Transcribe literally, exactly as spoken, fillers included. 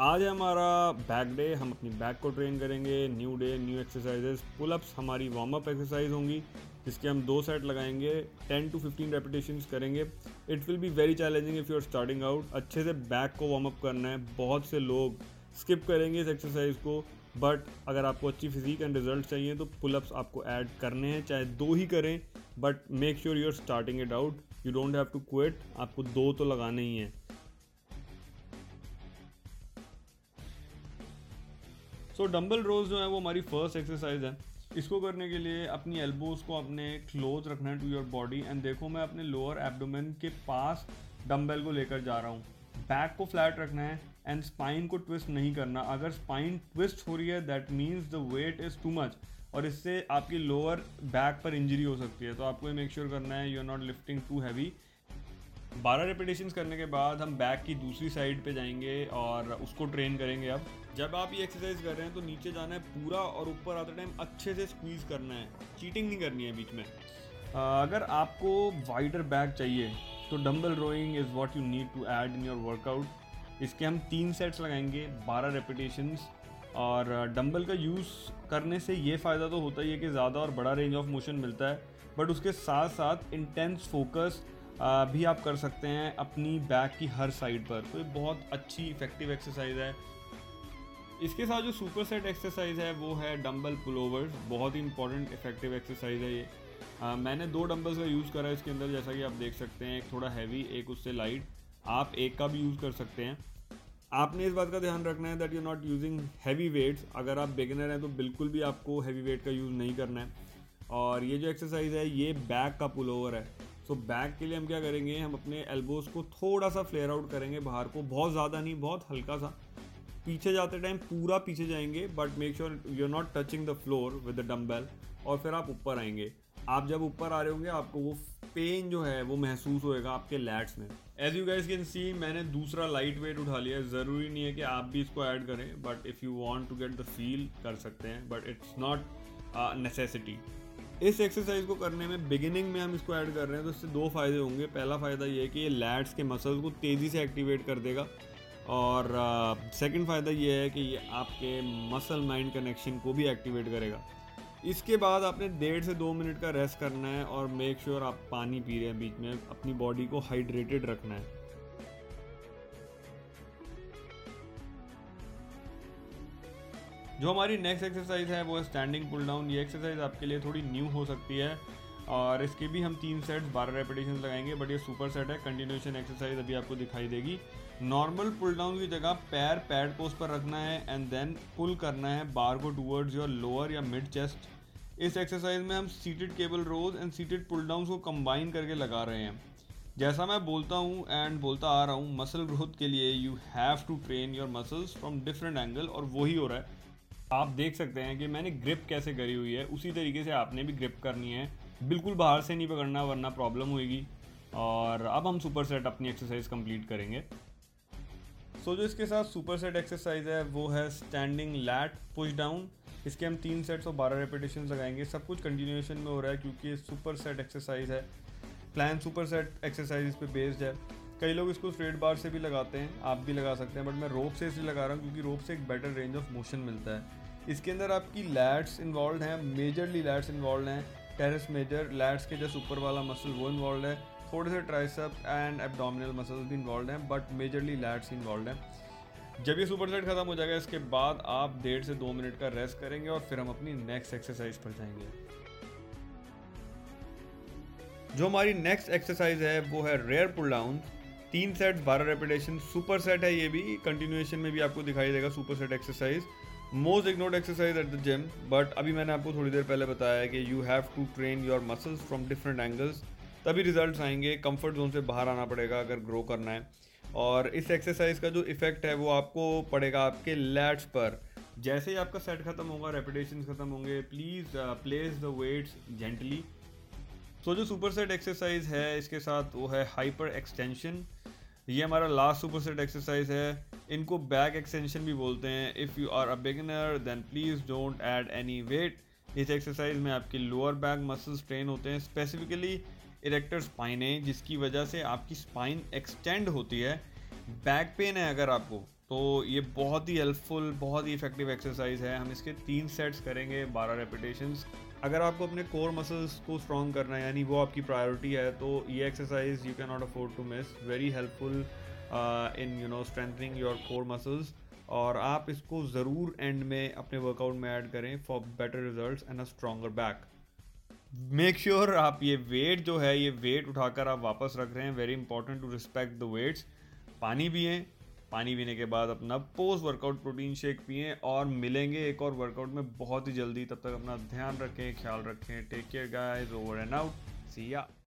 आज है हमारा बैक डे। हम अपनी बैक को ट्रेन करेंगे। New day, new exercises. Pullups हमारी वार्म अप एक्सरसाइज होंगी, जिसके हम दो सेट लगाएंगे। टेन टू फिफ्टीन रेपिटेशंस करेंगे। It will be very challenging if you are starting out. अच्छे से बैक को वार्म अप करना है। बहुत से लोग स्किप करेंगे इस एक्सरसाइज को, बट अगर आपको अच्छी फिजिक एंड रिजल्ट चाहिए तो पुलअप्स आपको ऐड करने हैं, चाहे दो ही करें, but make sure you are starting it out. You don't have to quit, आपको दो तो लगाने ही हैं। सो डंबल रोज जो है वो हमारी फर्स्ट एक्सरसाइज है। इसको करने के लिए अपनी एल्बोज को अपने क्लोज रखना है टू योर बॉडी। एंड देखो, मैं अपने लोअर एब्डोमेन के पास डंबल को लेकर जा रहा हूँ। बैक को फ्लैट रखना है एंड स्पाइन को ट्विस्ट नहीं करना। अगर स्पाइन ट्विस्ट हो रही है that means the weight is too much, और इससे आपकी लोअर बैक पर इंजरी हो सकती है। तो आपको ये मेक श्योर करना है you are not lifting too heavy. बारह रेपिटेशंस करने के बाद हम बैक की दूसरी साइड पे जाएंगे और उसको ट्रेन करेंगे। अब जब आप ये एक्सरसाइज कर रहे हैं तो नीचे जाना है पूरा, और ऊपर आते टाइम अच्छे से स्क्वीज़ करना है। चीटिंग नहीं करनी है बीच में। अ, अगर आपको वाइडर बैक चाहिए तो dumbbell rowing is what you need to add in your workout. इसके हम तीन सेट्स लगाएंगे, बारह रेपिटेशंस। और डंबल का यूज़ करने से ये फ़ायदा तो होता ही है कि ज़्यादा और बड़ा रेंज ऑफ मोशन मिलता है, बट उसके साथ साथ इंटेंस फोकस भी आप कर सकते हैं अपनी बैक की हर साइड पर। तो ये बहुत अच्छी इफेक्टिव एक्सरसाइज है। इसके साथ जो सुपर सेट एक्सरसाइज है वो है डंबल पुलोवर्स। बहुत ही इंपॉर्टेंट इफेक्टिव एक्सरसाइज है ये। आ, मैंने दो डंबल्स का यूज़ करा है इसके अंदर, जैसा कि आप देख सकते हैं। एक थोड़ा हैवी, एक उससे लाइट। आप एक का भी यूज़ कर सकते हैं। आपने इस बात का ध्यान रखना है that you not using heavy weights. अगर आप बिगिनर हैं तो बिल्कुल भी आपको हैवी वेट का यूज़ नहीं करना है। और ये जो एक्सरसाइज है ये बैक का पुलोवर है। सो so, बैक के लिए हम क्या करेंगे, हम अपने एल्बोज को थोड़ा सा फ्लेयर आउट करेंगे बाहर को, बहुत ज़्यादा नहीं, बहुत हल्का सा। पीछे जाते टाइम पूरा पीछे जाएंगे, but make sure you are not touching the floor with the dumbbell. और फिर आप ऊपर आएंगे। आप जब ऊपर आ रहे होंगे आपको वो पेन जो है वो महसूस होएगा आपके लैट्स में। As you guys can see, मैंने दूसरा लाइट वेट उठा लिया है। ज़रूरी नहीं है कि आप भी इसको ऐड करें, but if you want to get the feel कर सकते हैं, बट इट्स नॉट नेसेसिटी। इस एक्सरसाइज को करने में बिगिनिंग में हम इसको ऐड कर रहे हैं तो इससे दो फ़ायदे होंगे। पहला फ़ायदा ये है कि ये लैट्स के मसल्स को तेज़ी से एक्टिवेट कर देगा, और सेकंड फ़ायदा ये है कि ये आपके मसल माइंड कनेक्शन को भी एक्टिवेट करेगा। इसके बाद आपने डेढ़ से दो मिनट का रेस्ट करना है, और मेक श्योर आप पानी पी रहे हैं बीच में। अपनी बॉडी को हाइड्रेटेड रखना है। जो हमारी नेक्स्ट एक्सरसाइज है वो है स्टैंडिंग पुल डाउन। ये एक्सरसाइज आपके लिए थोड़ी न्यू हो सकती है, और इसके भी हम तीन सेट्स बारह रेपिटेशन लगाएंगे, बट ये सुपर सेट है। कंटिन्यूएशन एक्सरसाइज अभी आपको दिखाई देगी। नॉर्मल पुल डाउन की जगह पैर पैड पोस्ट पर रखना है एंड देन पुल करना है बार को टूवर्ड्स योर लोअर या मिड चेस्ट। इस एक्सरसाइज में हम seated cable rows and seated pull down को कंबाइन करके लगा रहे हैं। जैसा मैं बोलता हूँ एंड बोलता आ रहा हूँ, मसल ग्रोथ के लिए you have to train your muscles from different angle, और वही हो रहा है। आप देख सकते हैं कि मैंने ग्रिप कैसे करी हुई है, उसी तरीके से आपने भी ग्रिप करनी है। बिल्कुल बाहर से नहीं पकड़ना, वरना प्रॉब्लम होगी। और अब हम सुपर सेट अपनी एक्सरसाइज कंप्लीट करेंगे। सो so, जो इसके साथ सुपर सेट एक्सरसाइज है वो है स्टैंडिंग लैट पुश डाउन। इसके हम तीन सेट्स और बारह रेपिटेशन लगाएंगे। सब कुछ कंटिन्यूएशन में हो रहा है क्योंकि ये सुपर सेट एक्सरसाइज है। प्लान सुपर सेट एक्सरसाइज इस पर बेस्ड है। कई लोग इसको स्ट्रेट बार से भी लगाते हैं, आप भी लगा सकते हैं, बट मैं रोप से इसलिए लगा रहा हूँ क्योंकि रोप से एक बेटर रेंज ऑफ मोशन मिलता है। इसके अंदर आपकी लैट्स इन्वॉल्व हैं, मेजरली लैट्स इन्वॉल्व हैं। टेरेस मेजर, लैट्स के जस्ट ऊपर वाला मसल वो इन्वॉल्व है। थोड़े से ट्राइसेप एंड एब्डोमिनल मसल्स भी इन्वॉल्व हैं, बट मेजरली लैट्स इन्वॉल्व हैं। जब ये सुपर सेट खत्म हो जाएगा इसके बाद आप डेढ़ से दो मिनट का रेस्ट करेंगे, और फिर हम अपनी नेक्स्ट एक्सरसाइज पर जाएंगे। जो हमारी नेक्स्ट एक्सरसाइज है वो है रेयर पुल डाउन। तीन सेट्स बारह रेपिटेशन, सुपर सेट है ये भी। कंटिन्यूएशन में भी आपको दिखाई देगा super set exercise. Most ignored exercise at the gym, but अभी मैंने आपको थोड़ी देर पहले बताया कि you have to train your muscles from different angles, तभी रिजल्ट्स आएंगे। कंफर्ट जोन से बाहर आना पड़ेगा अगर ग्रो करना है। और इस एक्सरसाइज का जो इफेक्ट है वो आपको पड़ेगा आपके लैट्स पर। जैसे ही आपका सेट खत्म होगा, रेपिटेशन खत्म होंगे, please place the weights gently. So जो सुपर सेट एक्सरसाइज है इसके साथ वो है हाइपर एक्सटेंशन। ये हमारा लास्ट सुपर सेट एक्सरसाइज है। इनको बैक एक्सटेंशन भी बोलते हैं। If you are a beginner then please don't add any weight. इस एक्सरसाइज में आपके लोअर बैक मसल्स ट्रेन होते हैं, स्पेसिफिकली इरेक्टर स्पाइन है, जिसकी वजह से आपकी स्पाइन एक्सटेंड होती है। बैक पेन है अगर आपको, तो ये बहुत ही हेल्पफुल, बहुत ही इफेक्टिव एक्सरसाइज है। हम इसके तीन सेट्स करेंगे, बारह रेपिटेशंस। अगर आपको अपने कोर मसल्स को स्ट्रॉन्ग करना है, यानी वो आपकी प्रायोरिटी है, तो ये exercise you can not afford to miss. Very helpful in you know strengthening your core muscles. और आप इसको ज़रूर एंड में अपने वर्कआउट में ऐड करें for better results and a stronger back. Make sure आप ये वेट जो है, ये वेट उठाकर आप वापस रख रहे हैं। Very important to respect the weights. पानी पिएं, पानी पीने के बाद अपना पोस्ट वर्कआउट प्रोटीन शेक पिएं, और मिलेंगे एक और वर्कआउट में बहुत ही जल्दी। तब तक अपना ध्यान रखें, ख्याल रखें। Take care guys, over and out, see या।